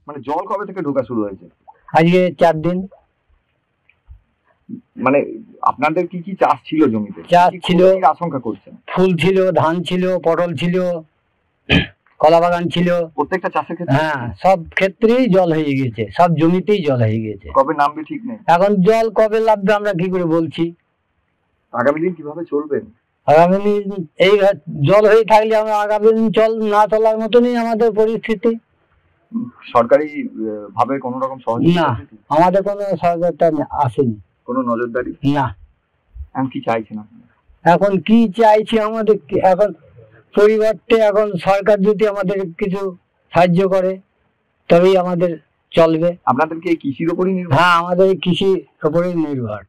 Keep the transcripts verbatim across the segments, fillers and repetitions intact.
মানে জল কবে থেকে ঢোকা শুরু হয়েছে? আজকে চার দিন। মানে আপনাদের কি কি চাষ ছিল জমিতে? চাষ ছিল, আশঙ্কা করছেন? ফুল ছিল, ধান ছিল, পটল ছিল, কলা বাগান ছিল, প্রত্যেকটা চাষের ক্ষেত্রে। হ্যাঁ, সব ক্ষেত্রেই জল হয়ে গেছে, সব জমিতেই জল হয়ে গেছে। কবে নামবে ঠিক নেই। এখন জল কবে নামবে আমরা কি করে বলছি। আগামী দিন কিভাবে চলবেন? আগামী দিন এই জল হয়ে থাকলে আমরা আগামী দিন চল না চলার মতনই আমাদের পরিস্থিতি। সরকারি ভাবে কোন রকম সহযোগিতা? না, আমাদের কোনো সহযোগিতা আসেনি, কোনো নজরদারি না। এখন কি চাইছেন আপনি? এখন কি চাইছি আমাদের, এখন পরিবর্তে এখন সরকার যদি আমাদের কিছু সাহায্য করে তবেই আমাদের চলবে। আপনাদের কি কৃষির উপরই নির্ভর? হ্যাঁ, আমাদের কৃষির উপরই নির্ভর।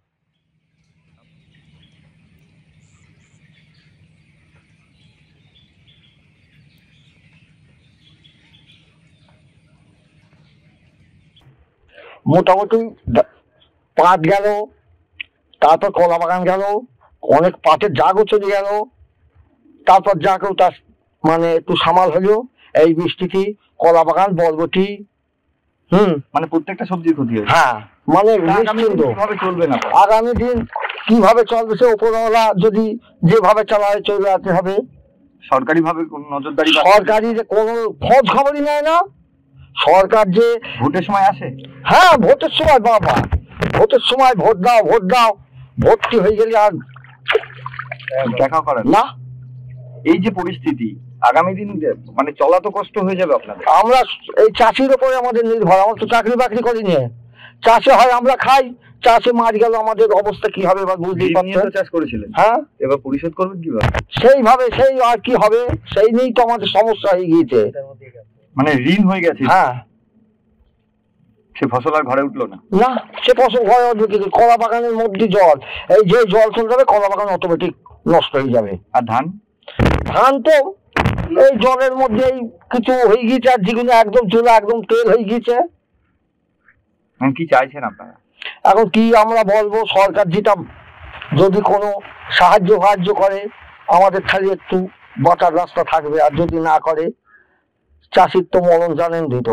মোটামুটি পাট গেল, তারপর কলা বাগান গেল, অনেক পাটের জাগও চলে গেল, তারপর জাগও তার মানে একটু সামাল হলো এই বৃষ্টিতে। কলা বাগান, বরবটি, হুম মানে প্রত্যেকটা সবজির ক্ষতি হয়েছে। হ্যাঁ, মানে কিভাবে চলবে না? আগামী দিন কিভাবে চলবে সে উপরওয়ালা যদি যেভাবে চালায় চলে হবে। সরকারি ভাবে কোন নজরদারি? সরকারি কোনো খোঁজ খবরই নেয় না। সরকার যে ভোটের সময় আসে, হ্যাঁ ভোটের সময়, বাবা ভোটের সময় ভোট দাও ভোট দাও, ভোটটি হয়ে গেলে আর দেখা করেন না। এই যে পরিস্থিতি, আগামী দিন মানে চলা তো কষ্ট হয়ে যাবে আপনাদের। আমরা এই চাষির উপরে আমাদের নির্ভর, আমরা তো চাকরি বাকরি করি নিয়ে, চাষে হয় আমরা খাই, চাষে মার গেল আমাদের অবস্থা কি হবে এবার বুঝতেই পারছেন। চাষ করেছিলেন, হ্যাঁ, এবার পরিশোধ করবেন কিভাবে? সেইভাবে সেই আর কি হবে, সেই নিয়েই তো আমাদের সমস্যা হয়ে গিয়েছে। মানে ঋণ হয়ে গেছে। হ্যাঁ, সে ফসল আর ঘরে উঠলো না। না, সে ফসল ঘরে উঠবে কিন্তু কলা বাগানের মধ্যে জল, এই যে জল চলে যাবে কলা বাগান অটোমেটিক নষ্ট হয়ে যাবে। আর ধান? ধান তো এই জলের মধ্যেই কিছু হয়ে গিয়েছে, আর যেগুলো একদম চলে একদম তেল হয়ে গিয়েছে। কি চাইছেন আপনারা? এখন কি আমরা বলবো, সরকার যেটা যদি কোনো সাহায্য সাহায্য করে আমাদের খালি একটু বাঁচার রাস্তা থাকবে, আর যদি না করে চাষির তো মরণ জানেন দিত।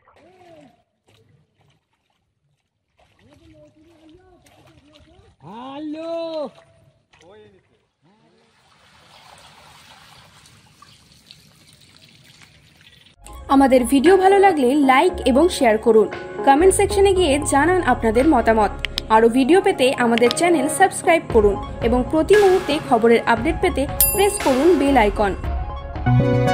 আমাদের ভিডিও ভালো লাগলে লাইক এবং শেয়ার করুন। কমেন্ট সেকশনে গিয়ে জানান আপনাদের মতামত। আরও ভিডিও পেতে আমাদের চ্যানেল সাবস্ক্রাইব করুন এবং প্রতি মুহূর্তে খবরের আপডেট পেতে প্রেস করুন বেল আইকন।